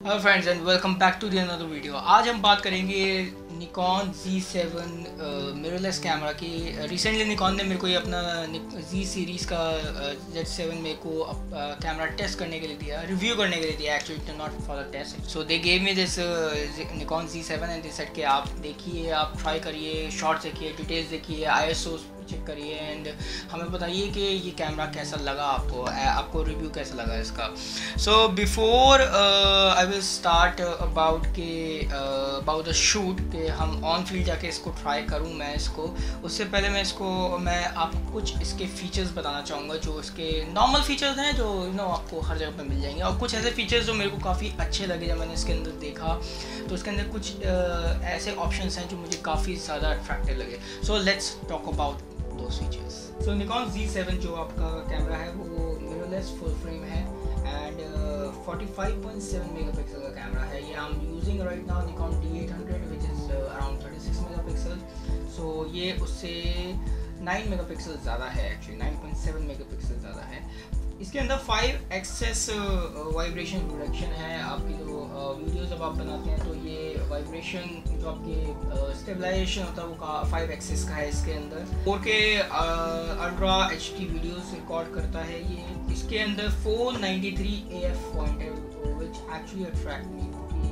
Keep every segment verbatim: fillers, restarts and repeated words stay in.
Hello friends and welcome back to the another video. आज हम बात करेंगे Nikon Z seven mirrorless camera की। रिसेंटली निकॉन ने मेरे को ये अपना Z सीरीज़ का जेड सेवन मेरे को कैमरा टेस्ट करने के लिए दिया, रिव्यू करने के लिए दिया actually, not for the test. So they gave me this Nikon Z seven and they said कि आप देखिए, आप ट्राई करिए, शॉर्ट्स देखिए, डिटेल्स देखिए, आई एस ओ चेक करिए एंड हमें बताइए कि ये कैमरा कैसा लगा आपको, आपको रिव्यू कैसा लगा इसका। So before I will start about के अबाउट द शूट के हम ऑन फील्ड जाके इसको ट्राई करूँ मैं इसको, उससे पहले मैं इसको मैं आपको कुछ इसके फीचर्स बताना चाहूँगा जो इसके नॉर्मल फीचर्स हैं, जो यू नो आपको हर जगह पे मिल जाएंगे, और कुछ ऐसे फीचर्स जो मेरे को काफ़ी अच्छे लगे जब मैंने इसके अंदर देखा। तो इसके अंदर कुछ uh, ऐसे ऑप्शंस हैं जो मुझे काफ़ी ज़्यादा अट्रैक्टिव लगे। So let's talk about those features. So Nikon Z seven जो आपका कैमरा है वो मिररलेस फुल फ्रेम है and forty five point seven megapixel का कैमरा है। ये I am using right now Nikon D eight hundred which is around thirty six megapixel. So ये उससे नाइन मेगापिक्सल ज़्यादा है, actually nine point seven megapixel ज़्यादा है। इसके अंदर फाइव एक्सेस वाइब्रेशन रिडक्शन है। आपकी जो वीडियो जब आप बनाते हैं तो ये वाइब्रेशन जो आपके स्टेबलाइजेशन होता है वो का फाइव एक्सेस का है। इसके अंदर four K ultra H D videos record करता है ये। इसके अंदर four ninety three A F point है विच एक्चुअली अट्रैक्ट मी,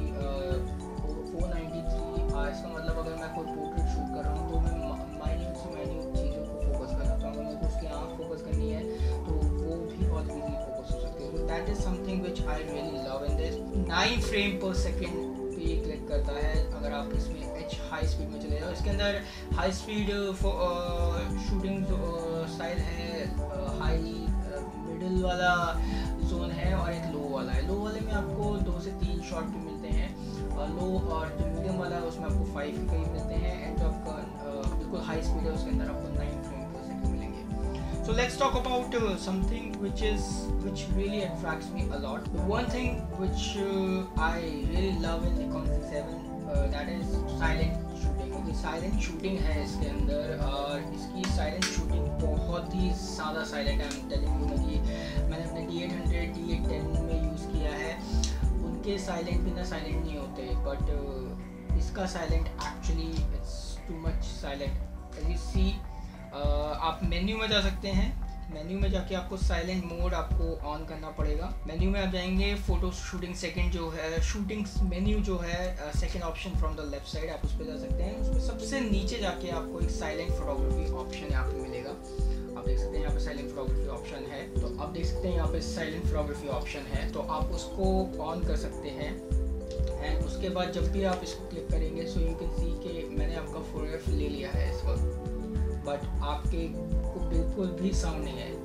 क्योंकि फोर नाइन्टी थ्री इसका मतलब अगर मैं कोई पोर्ट्रेट शूट कर रहा हूँ तो मैं माइन्यूट से माइन्यूट चीज़ों को फोकस कर रहा हूँ। अगर मेरे को उसकी आँख फोकस करनी है तो वो भी बहुत ईजी फोकस हो सकती है। तो that is something which I really love in this. Nine frame per second पे ये क्लिक करता है अगर आप इसमें एच हाई स्पीड में चले जाओ। इसके अंदर हाई स्पीड शूटिंग स्टाइल है, हाई मिडिल वाला जोन है और एक लो वाला है। लो वाले में आपको दो से तीन शॉट भी मिलते हैं, लो और जो मीडियम वाला है उसमें आपको फाइव के करीब मिलते हैं एंड जो आपका बिल्कुल हाई स्पीड है उसके अंदर आपको नाइन फ्रेम पर सेकेंड मिलेंगे। So let's talk about uh, something which is which really attracts me a lot. The one thing which uh, I really love in Nikon Z seven uh, that is silent shooting. क्योंकि silent shooting है इसके अंदर और इसकी silent shooting बहुत ही ज़्यादा silent है। I'm telling you कि मैंने अपने D eight hundred D eight ten में यूज़ किया है, उनके silent भी ना silent नहीं होते, but uh, इसका silent actually it's too much silent. As you see, Uh, आप मेन्यू में जा सकते हैं। मेन्यू में जाके आपको साइलेंट मोड आपको ऑन करना पड़ेगा। मेन्यू में आप जाएंगे, फोटो शूटिंग सेकंड जो है, शूटिंग मेन्यू जो है second option from the left side, आप उस पर जा सकते हैं। उसमें सबसे नीचे जाके आपको एक साइलेंट फोटोग्राफी ऑप्शन यहाँ पे मिलेगा। आप देख सकते हैं यहाँ पे साइलेंट फोटोग्राफी ऑप्शन है, तो आप देख सकते हैं यहाँ पे साइलेंट फोटोग्राफी ऑप्शन है, तो आप उसको ऑन कर सकते हैं। एंड उसके बाद जब भी आप इसको क्लिक करेंगे सो यू कैन सी कि मैंने आपका फोटोग्राफ ले लिया है इस वक्त, बट आपके को बिल्कुल भी साउंड नहीं है।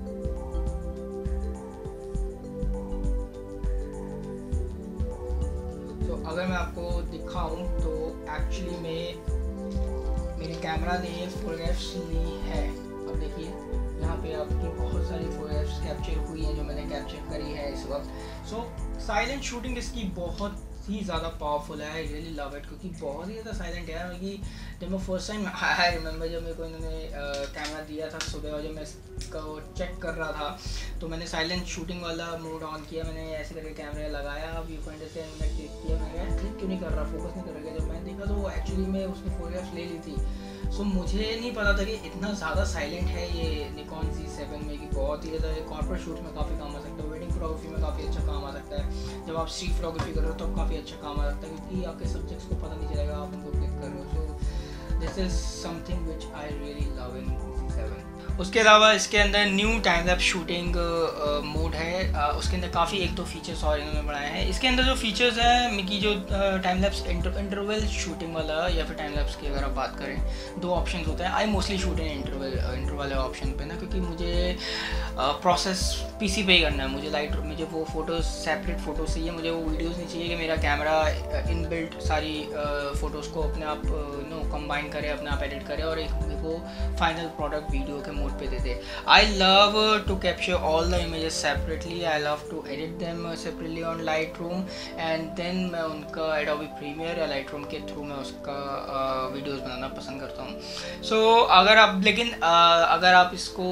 तो अगर मैं आपको दिखाऊं तो एक्चुअली में मेरे कैमरा ने फोटोग्राफ्स ली है। अब देखिए यहाँ पे आपकी बहुत सारी फोटोग्राफ्स कैप्चर हुई हैं जो मैंने कैप्चर करी है इस वक्त। सो साइलेंट शूटिंग इसकी बहुत ही ज़्यादा पावरफुल है। आई रियली लव इट, क्योंकि बहुत ही ज़्यादा साइलेंट है। क्योंकि जब मैं फर्स्ट टाइम आई रिमेंबर जब मेरे को इन्होंने कैमरा दिया था सुबह और जब मैं इसका चेक कर रहा था तो मैंने साइलेंट शूटिंग वाला मोड ऑन किया, मैंने ऐसे करके कैमरा लगाया, व्यू पॉइंट से मैंने क्लिक किया, मैंने क्लिक क्यों नहीं कर रहा, फोकस नहीं कर रहा। जब मैंने देखा तो वो एक्चुअली में उसने फोटोग्राफ्स ले ली थी। सो so, मुझे नहीं पता था कि इतना ज़्यादा साइलेंट है ये निकॉन ज़ी सेवन में, कि बहुत ही ज़्यादा कॉर्पोरेट शूट में काफ़ी काम आ सकता है, वेडिंग फोटोग्राफी में काफ़ी अच्छा काम आ सकता है, जब आप स्ट्रीट फोटोग्राफी कर रहे हो तो काफ़ी अच्छा काम आ सकता है, क्योंकि आपके सब्जेक्ट्स को पता नहीं चलेगा आप उनको क्लिक कर रहे हो। So this is something which I really love in Z seven. उसके अलावा इसके अंदर new time lapse shooting mode है, uh, उसके अंदर काफ़ी एक दो फीचर्स और इन्होंने बनाए हैं। इसके अंदर जो फीचर्स हैं कि जो टाइम लैप्स इंटरवल शूटिंग वाला या फिर टाइम लैप्स की अगर आप बात करें, दो ऑप्शन होते हैं। I mostly shoot in interval interval वाले ऑप्शन पे ना, क्योंकि मुझे प्रोसेस पीसी पे ही करना है। मुझे लाइट मुझे वो फ़ोटोज़ सेपरेट फ़ोटोज़ चाहिए, मुझे वो वीडियोज़ नहीं चाहिए कि मेरा कैमरा इन बिल्ट सारी फ़ोटोज़ को अपने आप नो कंबाइन करे, अपने आप एडिट करे और एक मेरे को फाइनल प्रोडक्ट वीडियो के मोड पे दे दे। I love to capture all the images separately, I love to edit them separately on Lightroom and then मैं उनका एडोबी प्रीमियर या लाइट रूम के थ्रू मैं उसका वीडियोस uh, बनाना पसंद करता हूँ। सो so, अगर आप लेकिन uh, अगर आप इसको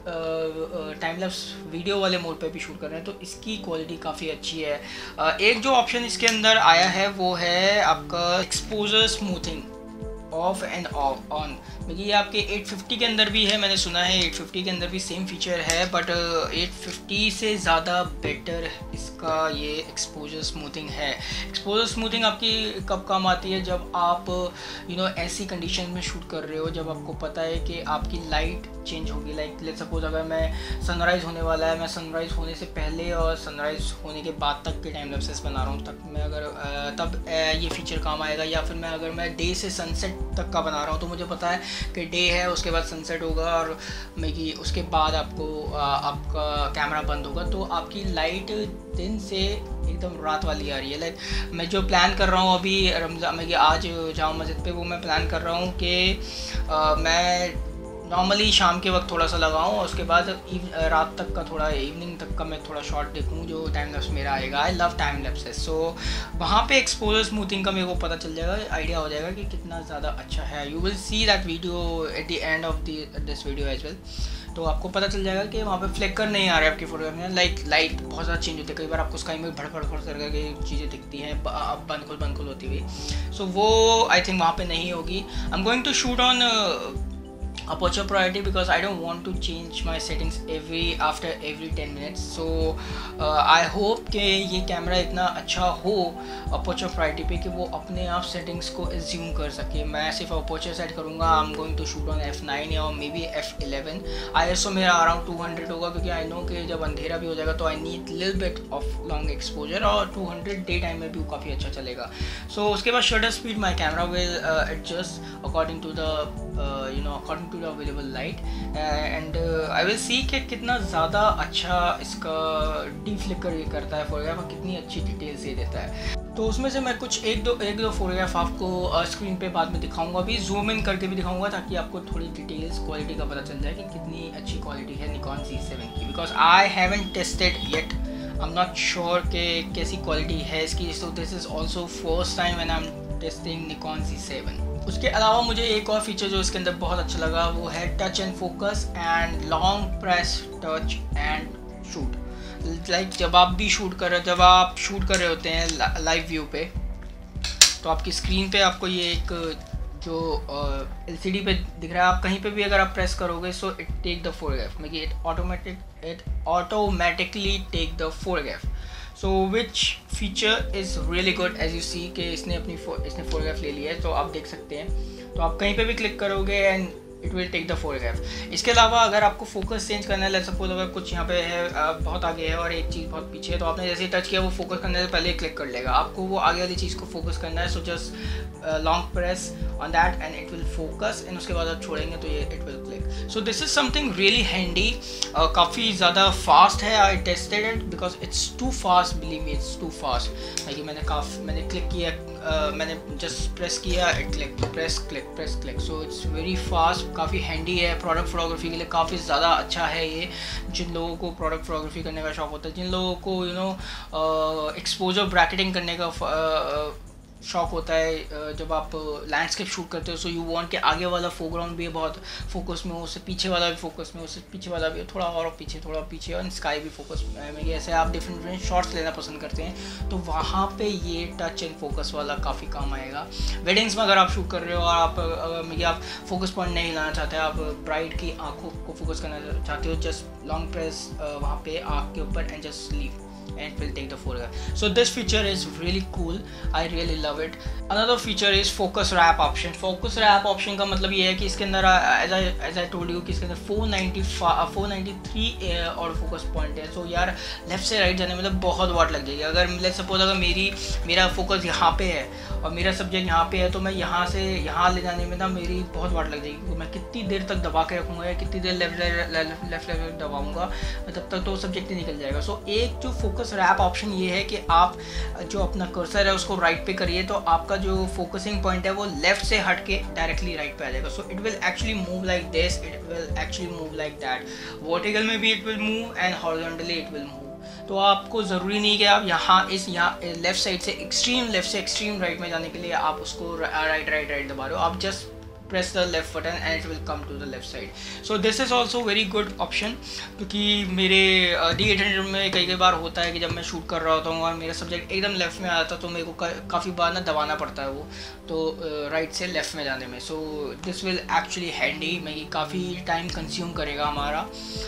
टाइम लैप्स वीडियो वाले मोड पे भी शूट कर रहे हैं तो इसकी क्वालिटी काफ़ी अच्छी है। uh, एक जो ऑप्शन इसके अंदर आया है वो है आपका exposure smoothing, off and off on. देखिए ये आपके एट फिफ्टी के अंदर भी है, मैंने सुना है एट फिफ्टी के अंदर भी सेम फीचर है, बट एट फिफ्टी से ज़्यादा बेटर इसका ये एक्सपोजर स्मूथिंग है। एक्सपोजर स्मूथिंग आपकी कब काम आती है, जब आप यू नो ऐसी कंडीशन में शूट कर रहे हो जब आपको पता है कि आपकी लाइट चेंज होगी। लाइक लेट्स सपोज अगर मैं सनराइज़ होने वाला है, मैं सनराइज़ होने से पहले और सनराइज़ होने के बाद तक के टाइम लैप्सेस बना रहा हूँ, तब मैं अगर तब ये फीचर काम आएगा। या फिर मैं अगर मैं डे से सनसेट तक का बना रहा हूँ तो मुझे पता है कि डे है उसके बाद सनसेट होगा और मेगी उसके बाद आपको आपका कैमरा बंद होगा, तो आपकी लाइट दिन से एकदम रात वाली आ रही है। लाइक मैं जो प्लान कर रहा हूँ अभी रमज़ान में कि आज जाऊँ मस्जिद पे, वो मैं प्लान कर रहा हूँ कि मैं नॉर्मली शाम के वक्त थोड़ा सा लगाऊं और उसके बाद रात तक का थोड़ा इवनिंग तक का मैं थोड़ा शॉट देखूं जो टाइम लैप्स मेरा आएगा। I love time lapses. So वहाँ पे एक्सपोजर स्मूथिंग का मेरे को पता चल जाएगा, आइडिया हो जाएगा कि कितना ज़्यादा अच्छा है। You will see that video at the end of this video as well. तो आपको पता चल जाएगा कि वहाँ पे फ्लेकर नहीं आ रहा है आपकी फोटोग्राफ में। लाइक लाइट बहुत ज़्यादा चेंज होती है, कई बार आपको स्काई में भड़ भड़ भड़ करके चीज़ें दिखती हैं अब बंद खुल बंद खुल होती हुई। सो वो आई थिंक वहाँ पे नहीं होगी। I am going to shoot on aperture priority because I don't want to change my settings every after every ten minutes. So uh, I hope कि ये कैमरा इतना अच्छा हो aperture priority पे कि वो अपने आप सेटिंग्स को एज्यूम कर सके। मैं सिर्फ aperture सेट करूँगा, I am going to shoot on F nine या maybe F eleven. I S O मेरा अराउंड टू हंड्रेड होगा क्योंकि आई नो कि जब अंधेरा भी हो जाएगा तो I need little bit of long exposure, और टू हंड्रेड डे टाइम में भी वो काफ़ी अच्छा चलेगा। सो so, उसके बाद shutter speed my camera will adjust according to the you know according to the available light and I will see कि कितना ज़्यादा अच्छा इसका डी फ्लिकर ये करता है फोटोग्राफ और कितनी अच्छी डिटेल्स ये देता है। तो उसमें से मैं कुछ एक दो एक दो फोटोग्राफ आपको स्क्रीन पे बाद में दिखाऊंगा, अभी जूम इन करके भी दिखाऊंगा ताकि आपको थोड़ी डिटेल्स क्वालिटी का पता चल जाए कि कितनी अच्छी क्वालिटी है निकॉन ज़ी सेवन की। Because I haven't tested yet, I am not sure कि कैसी क्वालिटी है इसकी। So this is also first time when I am testing Nikon Z seven. उसके अलावा मुझे एक और फीचर जो इसके अंदर बहुत अच्छा लगा वो है touch and focus and long press touch and shoot. Like जब आप भी शूट कर रहे जब आप शूट कर रहे होते हैं लाइव व्यू पे, तो आपकी स्क्रीन पे आपको ये एक जो एलसीडी पे दिख रहा है, आप कहीं पे भी अगर आप प्रेस करोगे so it take the photograph, मतलब it automatic it automatically take the photograph. So which feature is really good as you see कि इसने अपनी इसने फोटोग्राफ ले लिया है, तो आप देख सकते हैं। तो आप कहीं पे भी क्लिक करोगे and it will take the photograph. इसके अलावा अगर आपको फोकस चेंज करना है, लेट्स सपोज अगर कुछ यहाँ पे है बहुत आगे है और एक चीज़ बहुत पीछे है, तो आपने जैसे ही टच किया वो फोकस करने से पहले क्लिक कर लेगा। आपको वो आगे वाली चीज़ को फोकस करना है, so just long press on that and it will focus, and उसके बाद आप छोड़ेंगे तो ये it will click. So this is something really handy, काफ़ी ज़्यादा फास्ट है। I tested it because it's too fast, believe me it's too fast. Like मैंने काफ़ी मैंने क्लिक किया, uh, मैंने जस्ट प्रेस किया, it click, press click press click. So it's very fast, काफ़ी हैंडी है। प्रोडक्ट फोटोग्राफी के लिए काफ़ी ज़्यादा अच्छा है ये। जिन लोगों को प्रोडक्ट फोटोग्राफी करने का शौक होता है, जिन लोगों को यू नो एक्सपोजर ब्रैकेटिंग करने का uh, शौक होता है, जब आप लैंडस्केप शूट करते हो, सो यू वांट कि आगे वाला फोरग्राउंड भी बहुत फोकस में हो, उससे पीछे वाला भी फोकस में हो, उससे पीछे वाला भी थोड़ा और पीछे थोड़ा पीछे, और स्काई भी फोकस में, ऐसे आप डिफरेंट डिफरेंट शॉट्स लेना पसंद करते हैं, तो वहाँ पे ये टच एंड फोकस वाला काफ़ी काम आएगा। वेडिंग्स में अगर आप शूट कर रहे हो और आप अगर आप फोकस पॉइंट नहीं लाना चाहते, आप ब्राइड की आँखों को फोकस करना चाहते हो, जस्ट लॉन्ग प्रेस वहाँ पे आँख के ऊपर and just leave and will take the photograph. So this feature is really cool, I really love it. Another feature is focus wrap option. Focus wrap option का मतलब ये है कि इसके अंदर as I as I told you कि इसके अंदर four ninety four ninety three और फोकस पॉइंट है। सो यार लेफ्ट से राइट जाने में मतलब बहुत वाट लग जाएगी। अगर लेट्स सपोज अगर मेरी मेरा फोकस यहाँ पे है और मेरा सब्जेक्ट यहाँ पे है, तो मैं यहाँ से यहाँ ले जाने में ना मेरी बहुत वाट लग जाएगी। मैं कितनी देर तक दबा के रखूँगा या कितनी देर लेफ्ट लेफ्ट लेफ्ट दबाऊँगा, तब तक तो सब्जेक्ट ही निकल जाएगा। सो एक जो फोकस फोकस रैप ऑप्शन ये है कि आप जो अपना कर्सर है उसको राइट पे करिए तो आपका जो फोकसिंग पॉइंट है वो लेफ्ट से हट के डायरेक्टली राइट पे आ जाएगा. So it will actually move like this, it will actually move like that. Vertical में भी it will move and horizontally it will move. तो आपको ज़रूरी नहीं कि आप यहाँ इस यहाँ लेफ़्ट साइड से एक्सट्रीम लेफ़्ट से एक्सट्रीम राइट में जाने के लिए आप उसको राइट राइट राइट दबा रहे हो. आप just press the left button and it will come to the left side. So this is also very good option क्योंकि मेरे डी एट हंड्रेड में कई कई बार होता है कि जब मैं शूट कर रहा होता हूँ और मेरा सब्जेक्ट एकदम लेफ़्ट में आता तो मेरे को काफ़ी बार ना दबाना पड़ता है वो तो राइट uh, से लेफ़्ट में जाने में. So this will actually handy. मैं ये काफ़ी टाइम कंज्यूम करेगा हमारा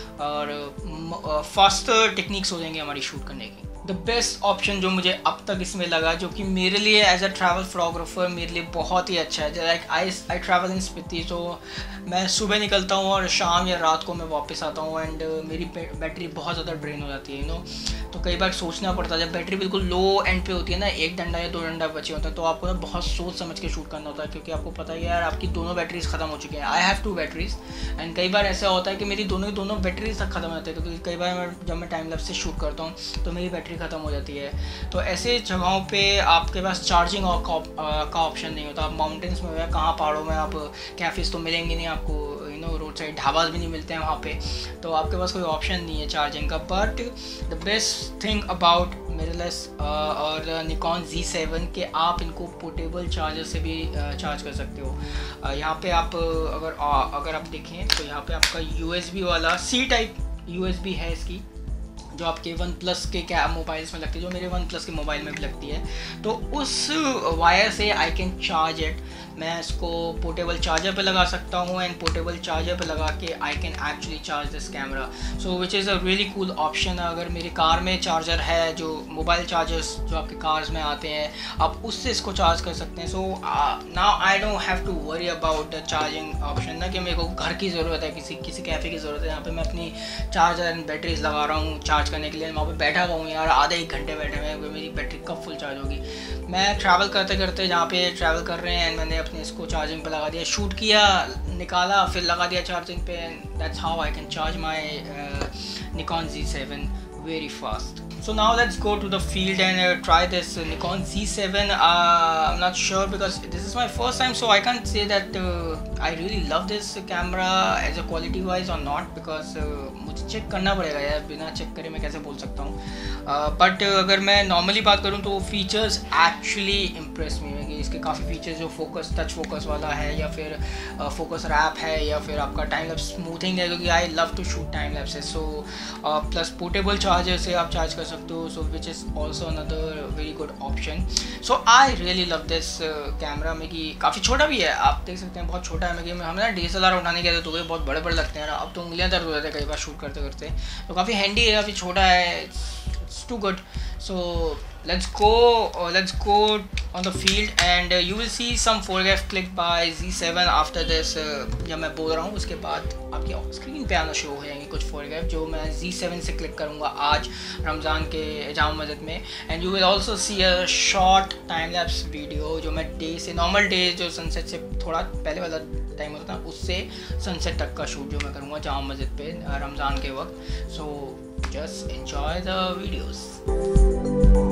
और फास्टर uh, टेक्निक्स हो जाएंगी हमारी शूट करने की. द बेस्ट ऑप्शन जो मुझे अब तक इसमें लगा जो कि मेरे लिए एज अ ट्रैवल फोटोग्राफर मेरे लिए बहुत ही अच्छा है. Like I I travel in Spiti तो मैं सुबह निकलता हूँ और शाम या रात को मैं वापस आता हूँ एंड uh, मेरी बैटरी बहुत ज़्यादा ड्रेन हो जाती है यू नो. तो कई बार सोचना पड़ता है जब बैटरी बिल्कुल लो एंड पे होती है ना, एक डंडा या दो डंडा बचे होते हैं तो आपको ना बहुत सोच समझ के शूट करना होता है क्योंकि आपको पता है यार आपकी दोनों बैटरीज ख़त्म हो चुकी हैं. I have two batteries and कई बार ऐसा होता है कि मेरी दोनों की दोनों बैटरीज तक ख़त्म हो जाती है क्योंकि कई बार मैं जब मैं टाइम लैप्स से शूट करता हूँ तो मेरी बैटरी ख़त्म हो जाती है. तो ऐसे जगहों पे आपके पास चार्जिंग का ऑप्शन नहीं होता. आप माउंटेन्स में या कहाँ पहाड़ों में आप कैफ़ेज़ तो मिलेंगे नहीं आपको, you know road side dhabas भी नहीं मिलते हैं वहाँ पे, तो आपके पास कोई ऑप्शन नहीं है चार्जिंग का. But the best thing about mirrorless और निकॉन ज़ी सेवन के आप इनको पोर्टेबल चार्जर से भी चार्ज कर सकते हो. यहाँ पे आप अगर अगर आप देखें तो यहाँ पे आपका यू एस बी वाला C type U S B है इसकी जो आपके वन प्लस के क्या मोबाइल्स में लगती है, जो मेरे वन प्लस के मोबाइल में भी लगती है. तो उस वायर से आई कैन चार्ज इट. मैं इसको पोर्टेबल चार्जर पे लगा सकता हूँ एंड पोर्टेबल चार्जर पे लगा के I can actually charge this camera. So which is a really cool option. अगर मेरी कार में चार्जर है जो मोबाइल चार्जर्स जो आपके कार्स में आते हैं आप उससे इसको चार्ज कर सकते हैं. So now I don't have to worry about the charging option ना कि मेरे को घर की ज़रूरत है, किसी किसी कैफ़े की ज़रूरत है. यहाँ पर मैं अपनी चार्जर एंड बैटरीज लगा रहा हूँ चार्ज करने के लिए. वहाँ पे बैठा हुआ हूँ यार आधे एक घंटे बैठे हुए, मेरी बैटरी कब फुल चार्ज होगी. मैं ट्रैवल करते करते जहाँ पे ट्रैवल कर रहे हैं मैंने अपने इसको चार्जिंग पे लगा दिया, शूट किया, निकाला, फिर लगा दिया चार्जिंग पे. That's how I can charge my Nikon Z seven very fast. So now let's go to the field and uh, try this uh, Nikon Z seven. uh, I'm not sure because this is my first time, so I can't say that uh, I really love this camera as a quality wise or not because uh, मुझे check करना पड़ेगा यार, बिना check करे मैं कैसे बोल सकता हूँ. बट uh, uh, अगर मैं नॉर्मली बात करूँ तो फीचर्स एक्चुअली इम्प्रेस मी है कि इसके काफ़ी फीचर्स जो फोकस टच फोकस वाला है या फिर फोकस रैप है या फिर आपका टाइम लैप्स स्मूथिंग है क्योंकि I love to shoot time lapses. So plus portable charger से आप चार्ज कर सकते हो. So which is also another very good option. So I really love this camera. में कि काफ़ी छोटा भी है, आप देख सकते हैं बहुत छोटा है. मैं कि हमें ना डी एस एल आर उठाने के तो बहुत बड़े बड़े लगते हैं ना, अब तो उंगलियां दर्द हो जाते हैं कई बार शूट करते करते. तो काफ़ी हैंडी है, काफ़ी छोटा है. It's too good. So let's go uh, let's go on the field and uh, you will see some photograph clicked by Z seven after this. uh, जब मैं बोल रहा हूँ उसके बाद आपके स्क्रीन पे आना शुरू हो जाएंगे कुछ फोटोग्राफ जो मैं Z सेवन से क्लिक करूँगा आज रमज़ान के जामा मस्जिद में. And you will also see a short time lapse video जो मैं डे से नॉर्मल डे जो सनसेट से थोड़ा पहले वाला टाइम होता था उससे सनसेट तक का शूट जो मैं करूँगा जामा मस्जिद पे रमज़ान के वक्त. सो just enjoy the videos.